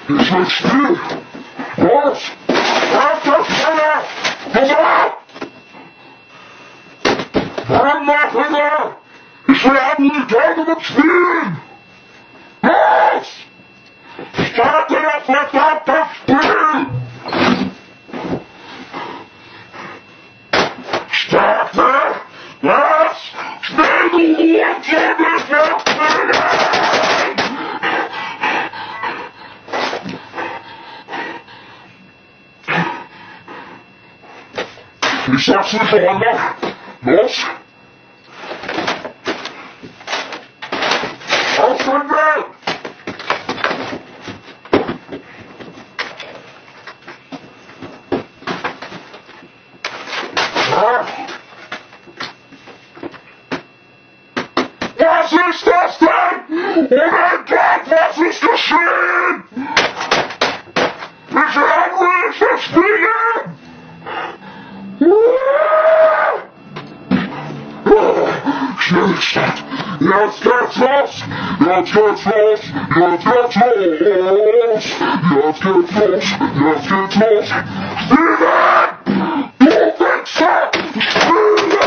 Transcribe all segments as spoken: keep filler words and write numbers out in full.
Ich will still! Los! Lass das Feuer! Pass auf! Warum mach ich? Ich will Amerikaner mit spielen! Los! Starte das verdammte Spiel! Starte das Spiel, du Hurensohn, ich will spielen! Ich sag's nicht noch einmal. Los! Auf den Weg! Was ist das denn? Oh mein Gott, was ist geschehen? Ich habe nicht das Spielen! Schnellstadt! Jetzt geht's los! Jetzt geht's los! Jetzt geht's los! Jetzt geht's los! Jetzt geht's los! Spielen! Du Wichser! Spielen!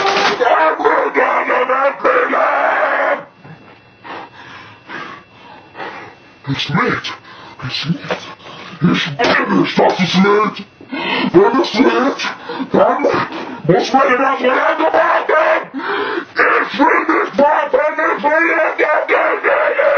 Es lädt! Es lädt! Ich will nicht, dass es lädt! Wenn es lädt, dann muss man in das Gelände warten! Ich will nicht warten! Ich will in das Gelände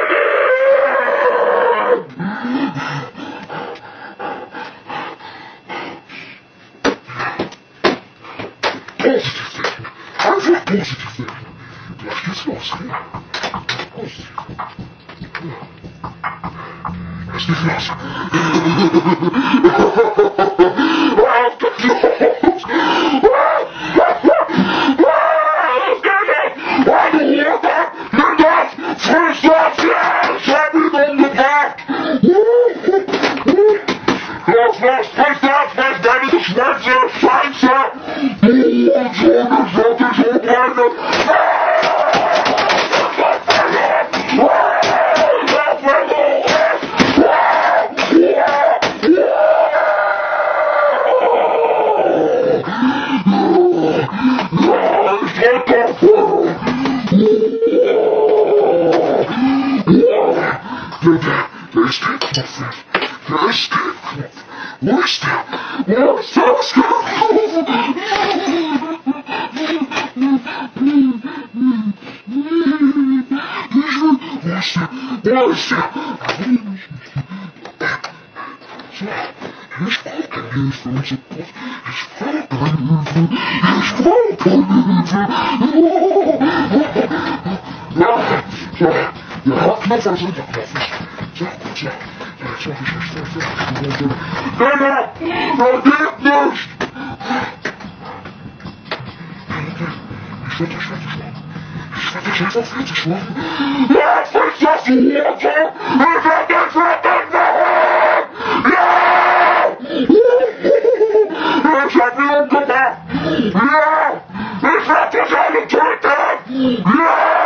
Positiv denken! Einfach positiv denken! Gleich geht's los, ja? Positiv. Es geht los. Es geht los. Es geht los. Meine Mutter, nimm das. Frisch das. Ich hab ihn umgebracht. Los, los, frisch das. Was deine Geschwätze. Scheiße. Und so, ich hab dich umbringen. Der Escape-Knopf weg. Der Escape-Knopf. Wo ist der? Wo ist der Escape-Knopf? Wo ist der? Wo ist der? So, ich brauch keine Hilfe und Support. Ich brauch keine Hilfe. Ich brauch keine Hilfe. Ja, ja, der Hauptknopf ist Unterknopf. So, gut, so. Jetzt mach ich nicht fertig. Nein, nein, das geht nicht. Ich werde dich fertig machen. Ich werde dich einfach fertig machen. Jetzt ist das Hurensohn. Ich werde dich fertig machen. Ja! Ich hab ihn umgebracht. Ja! Ich werde dich alle töten. Ja!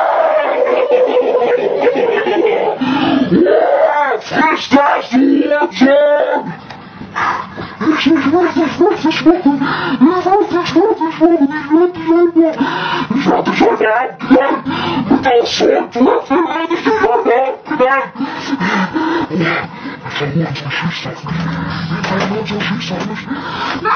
Frisch das, du Hurensohn! Ich will dich fertig machen! Ich will dich fertig machen! Ich will dich einfach... Ich werde dich heute abknallen! Mit der Soundwaffe werde ich dich heute abknallen! Wir verholen unsere Schieß auf mich! Wir verholen unsere Schieß auf mich!